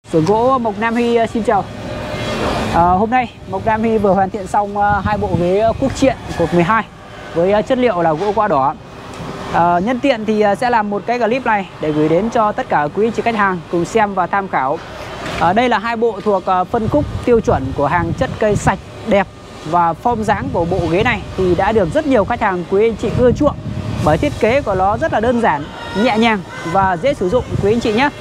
Xưởng gỗ Mộc Nam Huy xin chào. Hôm nay Mộc Nam Huy vừa hoàn thiện xong hai bộ ghế Quốc Triện cột 12 với chất liệu là gỗ quá đỏ. Nhân tiện thì sẽ làm một cái clip này để gửi đến cho tất cả quý anh chị khách hàng cùng xem và tham khảo. Đây là hai bộ thuộc phân khúc tiêu chuẩn của hàng chất cây sạch, đẹp và form dáng của bộ ghế này thì đã được rất nhiều khách hàng quý anh chị ưa chuộng bởi thiết kế của nó rất là đơn giản, nhẹ nhàng và dễ sử dụng quý anh chị nhé.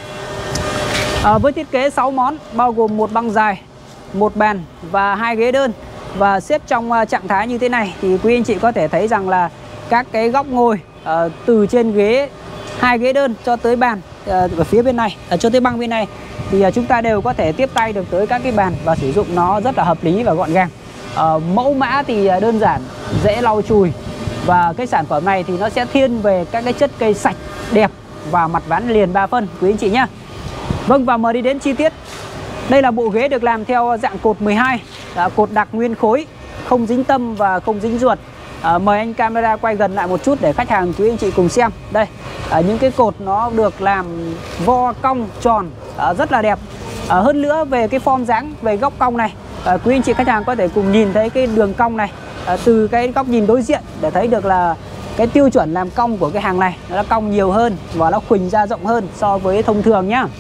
Với thiết kế 6 món bao gồm một băng dài, một bàn và hai ghế đơn và xếp trong trạng thái như thế này thì quý anh chị có thể thấy rằng là các cái góc ngồi từ trên ghế, hai ghế đơn cho tới bàn ở phía bên này, cho tới băng bên này thì chúng ta đều có thể tiếp tay được tới các cái bàn và sử dụng nó rất là hợp lý và gọn gàng. Mẫu mã thì đơn giản, dễ lau chùi và cái sản phẩm này thì nó sẽ thiên về các cái chất cây sạch, đẹp và mặt ván liền 3 phân quý anh chị nhé. Vâng, và mời đi đến chi tiết. Đây là bộ ghế được làm theo dạng cột 12, cột đặc nguyên khối, không dính tâm và không dính ruột. Mời anh camera quay gần lại một chút để khách hàng quý anh chị cùng xem. Đây, những cái cột nó được làm vo cong tròn, rất là đẹp. Hơn nữa về cái form dáng, về góc cong này, quý anh chị khách hàng có thể cùng nhìn thấy cái đường cong này từ cái góc nhìn đối diện để thấy được là cái tiêu chuẩn làm cong của cái hàng này nó cong nhiều hơn và nó khuỳnh ra rộng hơn so với thông thường nhá.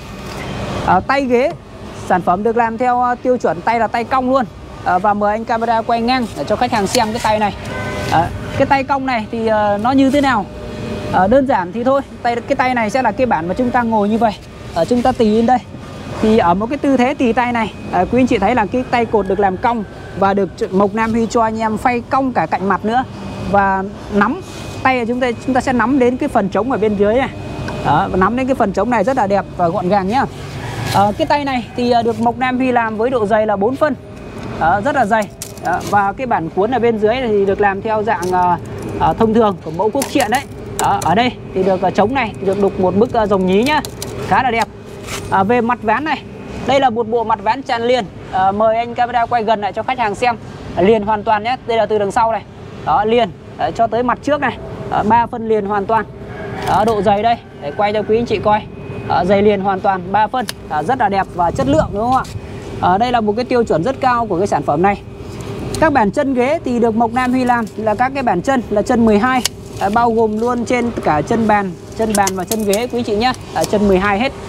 Tay ghế sản phẩm được làm theo tiêu chuẩn tay là tay cong luôn. Và mời anh camera quay ngang để cho khách hàng xem cái tay này. Cái tay cong này thì nó như thế nào? Đơn giản thì thôi, cái tay này sẽ là cái bản mà chúng ta ngồi như vậy. Chúng ta tì lên đây thì ở một cái tư thế tì tay này, quý anh chị thấy là cái tay cột được làm cong và được Mộc Nam Huy cho anh em phay cong cả cạnh mặt nữa. Và nắm tay chúng ta sẽ nắm đến cái phần trống ở bên dưới này. Và nắm đến cái phần trống này rất là đẹp và gọn gàng nhá. Cái tay này thì được Mộc Nam Huy làm với độ dày là 4 phân, rất là dày. Và cái bản cuốn ở bên dưới thì được làm theo dạng thông thường của mẫu Quốc Triện đấy. Ở đây thì được trống này thì được đục một bức rồng nhí nhá, khá là đẹp. Về mặt ván này, đây là một bộ mặt ván tràn liền. Mời anh camera quay gần lại cho khách hàng xem. Liền hoàn toàn nhé, đây là từ đằng sau này. Đó, liền cho tới mặt trước này, 3 phân liền hoàn toàn. Độ dày đây để quay cho quý anh chị coi. Dày liền hoàn toàn 3 phân, rất là đẹp và chất lượng đúng không ạ? Đây là một cái tiêu chuẩn rất cao của cái sản phẩm này. Các bản chân ghế thì được Mộc Nam Huy làm là các cái bản chân là chân 12, bao gồm luôn trên cả chân bàn và chân ghế quý anh chị nhé, chân 12 hết.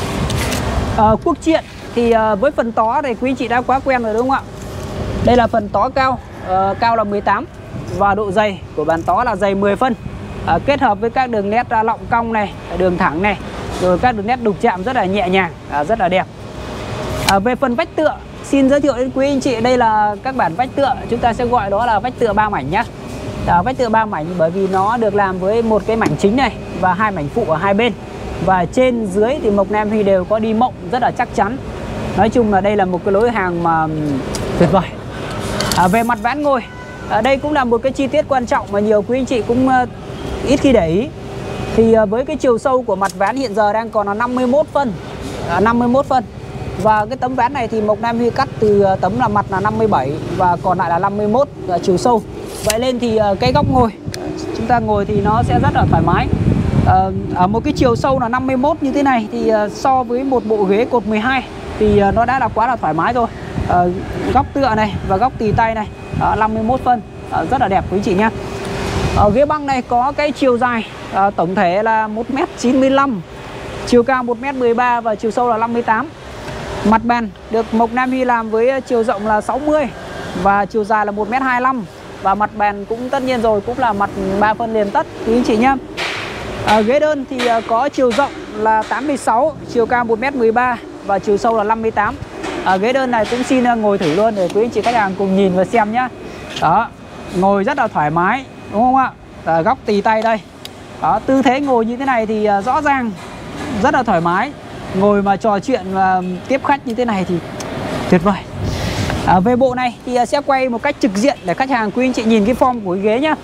Quốc Triện thì với phần tó này quý anh chị đã quá quen rồi đúng không ạ? Đây là phần tó cao, cao là 18 và độ dày của bản tó là dày 10 phân. Kết hợp với các đường nét lọng cong này, đường thẳng này, rồi các đường nét đục chạm rất là nhẹ nhàng, rất là đẹp. Về phần vách tựa, xin giới thiệu đến quý anh chị, đây là các bản vách tựa, chúng ta sẽ gọi đó là vách tựa 3 mảnh nhé. Vách tựa 3 mảnh bởi vì nó được làm với một cái mảnh chính này và hai mảnh phụ ở hai bên. Và trên dưới thì Mộc Nam Huy đều có đi mộng rất là chắc chắn. Nói chung là đây là một cái lối hàng mà tuyệt vời. Về mặt ván ngồi, đây cũng là một cái chi tiết quan trọng mà nhiều quý anh chị cũng ít khi để ý. Thì với cái chiều sâu của mặt ván hiện giờ đang còn là 51 phân, 51 phân. Và cái tấm ván này thì Mộc Nam Huy cắt từ tấm là mặt là 57 và còn lại là 51 chiều sâu. Vậy nên thì cái góc ngồi chúng ta ngồi thì nó sẽ rất là thoải mái. Ở một cái chiều sâu là 51 như thế này thì so với một bộ ghế cột 12 thì nó đã là quá là thoải mái rồi. Góc tựa này và góc tì tay này 51 phân, rất là đẹp quý chị nhé. Ghế băng này có cái chiều dài tổng thể là 1m95, chiều cao 1m13 và chiều sâu là 58. Mặt bàn được Mộc Nam Huy làm với chiều rộng là 60 và chiều dài là 1m25. Và mặt bàn cũng tất nhiên rồi, cũng là mặt 3 phân liền tất quý anh chị nhé. Ghế đơn thì có chiều rộng là 86, chiều cao 1m13 và chiều sâu là 58. Ghế đơn này cũng xin ngồi thử luôn để quý anh chị khách hàng cùng nhìn và xem nhé. Đó, ngồi rất là thoải mái đúng không ạ? Góc tì tay đây. Đó, tư thế ngồi như thế này thì rõ ràng rất là thoải mái. Ngồi mà trò chuyện và tiếp khách như thế này thì tuyệt vời. Về bộ này thì sẽ quay một cách trực diện để khách hàng quý anh chị nhìn cái form của cái ghế nhá.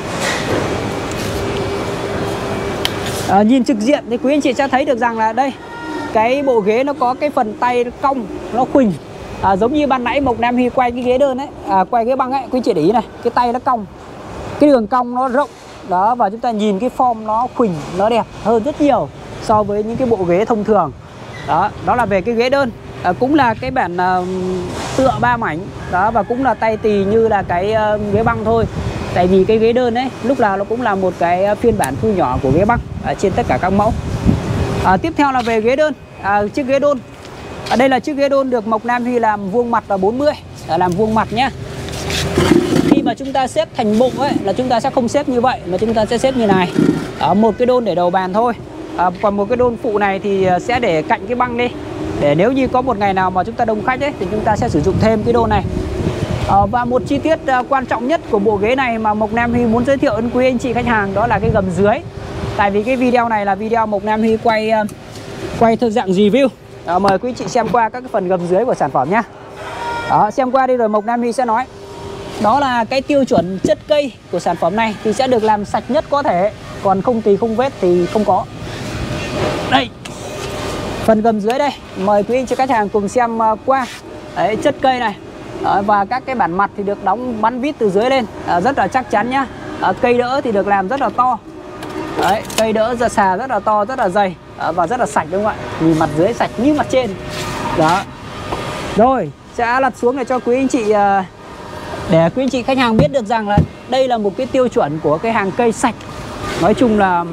Nhìn trực diện thì quý anh chị sẽ thấy được rằng là đây, cái bộ ghế nó có cái phần tay cong, nó khuỳnh. Giống như ban nãy Mộc Nam Huy quay cái ghế đơn ấy, quay ghế băng ấy, quý anh chị để ý này, cái tay nó cong, cái đường cong nó rộng. Đó, và chúng ta nhìn cái form nó khuỳnh, nó đẹp hơn rất nhiều so với những cái bộ ghế thông thường. Đó là về cái ghế đơn. Cũng là cái bản tựa 3 mảnh đó, và cũng là tay tỳ như là cái ghế băng thôi. Tại vì cái ghế đơn ấy lúc nào nó cũng là một cái phiên bản thu nhỏ của ghế băng trên tất cả các mẫu. Tiếp theo là về ghế đơn. Chiếc ghế đôn. Đây là chiếc ghế đôn được Mộc Nam Huy làm vuông mặt là 40, làm vuông mặt nhé. Khi mà chúng ta xếp thành bộ ấy là chúng ta sẽ không xếp như vậy, mà chúng ta sẽ xếp như này. Một cái đôn để đầu bàn thôi. Còn một cái đôn phụ này thì sẽ để cạnh cái băng đi, để nếu như có một ngày nào mà chúng ta đông khách ấy thì chúng ta sẽ sử dụng thêm cái đôn này. Và một chi tiết quan trọng nhất của bộ ghế này mà Mộc Nam Huy muốn giới thiệu đến quý anh chị khách hàng, đó là cái gầm dưới. Tại vì cái video này là video Mộc Nam Huy quay theo dạng review. Mời quý anh chị xem qua các cái phần gầm dưới của sản phẩm nhé. Xem qua đi rồi Mộc Nam Huy sẽ nói. Đó là cái tiêu chuẩn chất cây của sản phẩm này thì sẽ được làm sạch nhất có thể, còn không tì không vết thì không có. Đây, phần gầm dưới đây, mời quý anh chị khách hàng cùng xem qua. Đấy, chất cây này. Và các cái bản mặt thì được đóng bắn vít từ dưới lên, rất là chắc chắn nhá. Cây đỡ thì được làm rất là to. Đấy, cây đỡ ra xà rất là to, rất là dày và rất là sạch đúng không ạ? Nhìn mặt dưới sạch như mặt trên. Đó. Rồi, sẽ lật xuống để cho quý anh chị, để quý anh chị khách hàng biết được rằng là đây là một cái tiêu chuẩn của cái hàng cây sạch. Nói chung là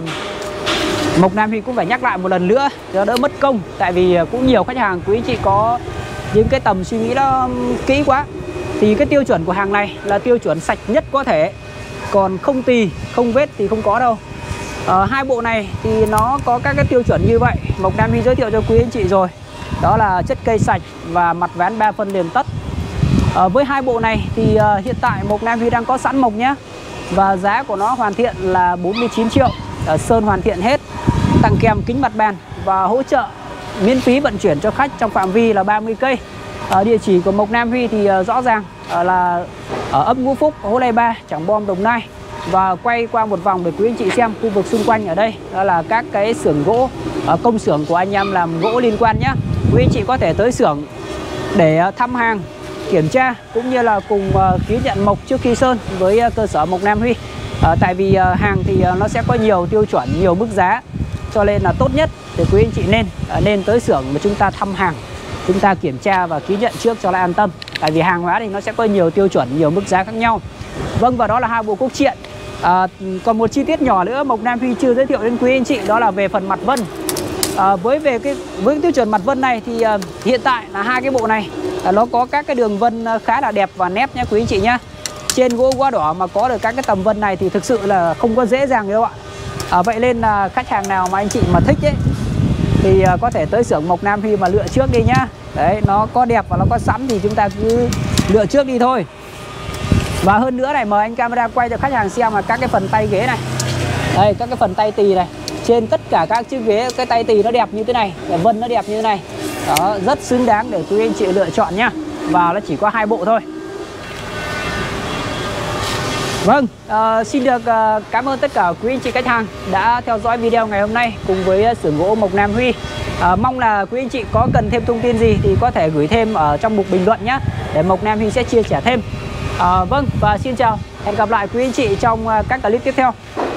Mộc Nam Huy cũng phải nhắc lại một lần nữa cho đỡ mất công. Tại vì cũng nhiều khách hàng quý anh chị có những cái tầm suy nghĩ nó kỹ quá. Thì cái tiêu chuẩn của hàng này là tiêu chuẩn sạch nhất có thể, còn không tì, không vết thì không có đâu. Hai bộ này thì nó có các cái tiêu chuẩn như vậy. Mộc Nam Huy giới thiệu cho quý anh chị rồi. Đó là chất cây sạch và mặt ván 3 phân liền tất. Với hai bộ này thì hiện tại Mộc Nam Huy đang có sẵn mộc nhé. Và giá của nó hoàn thiện là 49 triệu. Sơn hoàn thiện hết, tặng kèm kính mặt bàn và hỗ trợ miễn phí vận chuyển cho khách trong phạm vi là 30 cây. Địa chỉ của Mộc Nam Huy thì rõ ràng là ở ấp Ngũ Phúc, Hố Lai 3, Trảng Bom, Đồng Nai. Và quay qua một vòng để quý anh chị xem khu vực xung quanh ở đây. Đó là các cái xưởng gỗ, công xưởng của anh em làm gỗ liên quan nhé. Quý anh chị có thể tới xưởng để thăm hàng, kiểm tra cũng như là cùng ký nhận mộc trước khi sơn với cơ sở Mộc Nam Huy. Tại vì hàng thì nó sẽ có nhiều tiêu chuẩn, nhiều mức giá, cho nên là tốt nhất thì quý anh chị nên tới xưởng mà chúng ta thăm hàng, chúng ta kiểm tra và ký nhận trước cho lại an tâm. Tại vì hàng hóa thì nó sẽ có nhiều tiêu chuẩn, nhiều mức giá khác nhau. Vâng, và đó là hai bộ cúc triện. Còn một chi tiết nhỏ nữa Mộc Nam Huy chưa giới thiệu đến quý anh chị, đó là về phần mặt vân. Với cái tiêu chuẩn mặt vân này thì hiện tại là hai cái bộ này nó có các cái đường vân khá là đẹp và nét nhé quý anh chị nhé. Trên gỗ quá đỏ mà có được các cái tầm vân này thì thực sự là không có dễ dàng đâu ạ. Vậy nên là khách hàng nào mà anh chị mà thích ấy thì có thể tới xưởng Mộc Nam Huy mà lựa trước đi nhá. Đấy, nó có đẹp và nó có sẵn thì chúng ta cứ lựa trước đi thôi. Và hơn nữa này, mời anh camera quay cho khách hàng xem là các cái phần tay ghế này. Đây, các cái phần tay tỳ này. Trên tất cả các chiếc ghế, cái tay tỳ nó đẹp như thế này, cái vân nó đẹp như thế này. Đó, rất xứng đáng để quý anh chị lựa chọn nhá. Và nó chỉ có hai bộ thôi. Vâng, xin được cảm ơn tất cả quý anh chị khách hàng đã theo dõi video ngày hôm nay cùng với xưởng gỗ Mộc Nam Huy. Mong là quý anh chị có cần thêm thông tin gì thì có thể gửi thêm ở trong mục bình luận nhé, để Mộc Nam Huy sẽ chia sẻ thêm. Vâng, và xin chào, hẹn gặp lại quý anh chị trong các clip tiếp theo.